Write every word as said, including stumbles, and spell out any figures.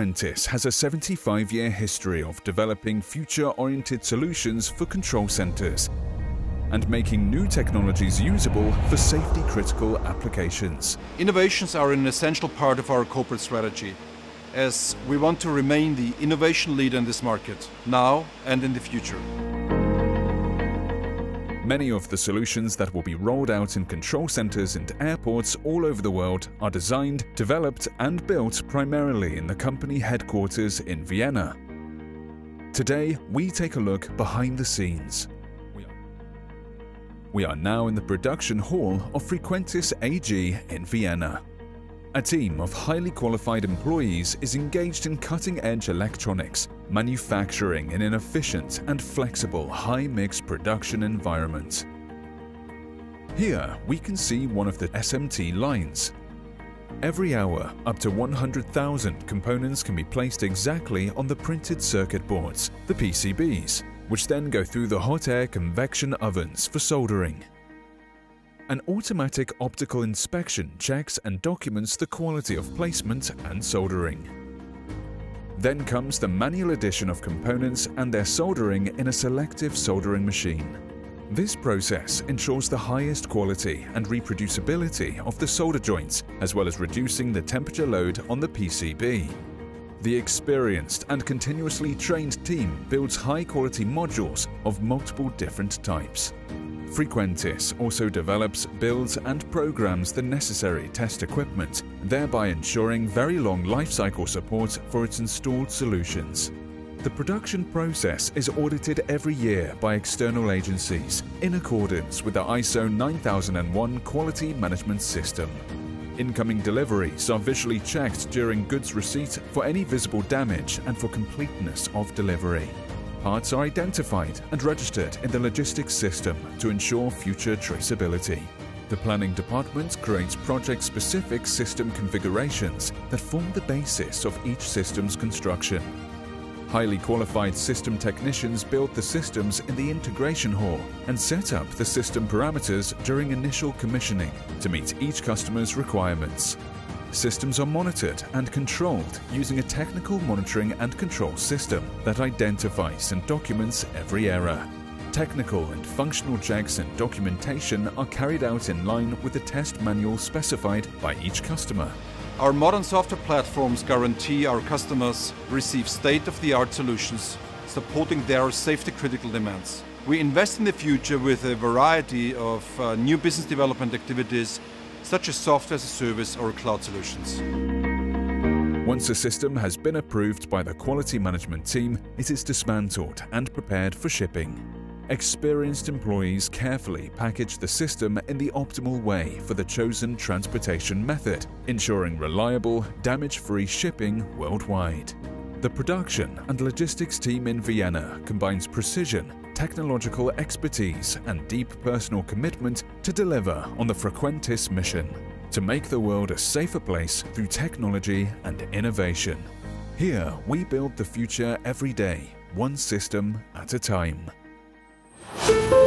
Frequentis has a seventy-five year history of developing future-oriented solutions for control centers and making new technologies usable for safety-critical applications. Innovations are an essential part of our corporate strategy, as we want to remain the innovation leader in this market, now and in the future. Many of the solutions that will be rolled out in control centers and airports all over the world are designed, developed and built primarily in the company headquarters in Vienna. Today, we take a look behind the scenes. We are now in the production hall of Frequentis A G in Vienna. A team of highly qualified employees is engaged in cutting-edge electronics, manufacturing in an efficient and flexible high-mix production environment. Here we can see one of the S M T lines. Every hour, up to one hundred thousand components can be placed exactly on the printed circuit boards, the P C Bs, which then go through the hot air convection ovens for soldering. An automatic optical inspection checks and documents the quality of placement and soldering. Then comes the manual addition of components and their soldering in a selective soldering machine. This process ensures the highest quality and reproducibility of the solder joints, as well as reducing the temperature load on the P C B. The experienced and continuously trained team builds high-quality modules of multiple different types. Frequentis also develops, builds and programs the necessary test equipment, thereby ensuring very long lifecycle support for its installed solutions. The production process is audited every year by external agencies in accordance with the I S O nine thousand one quality management system. Incoming deliveries are visually checked during goods receipt for any visible damage and for completeness of delivery. Parts are identified and registered in the logistics system to ensure future traceability. The planning department creates project-specific system configurations that form the basis of each system's construction. Highly qualified system technicians build the systems in the integration hall and set up the system parameters during initial commissioning to meet each customer's requirements. Systems are monitored and controlled using a technical monitoring and control system that identifies and documents every error. Technical and functional checks and documentation are carried out in line with the test manual specified by each customer. Our modern software platforms guarantee our customers receive state-of-the-art solutions supporting their safety-critical demands. We invest in the future with a variety of uh, new business development activities such as software as a service or cloud solutions. Once a system has been approved by the quality management team, it is dismantled and prepared for shipping. Experienced employees carefully package the system in the optimal way for the chosen transportation method, ensuring reliable, damage-free shipping worldwide. The production and logistics team in Vienna combines precision, technological expertise and deep personal commitment to deliver on the Frequentis mission, to make the world a safer place through technology and innovation. Here we build the future every day, one system at a time.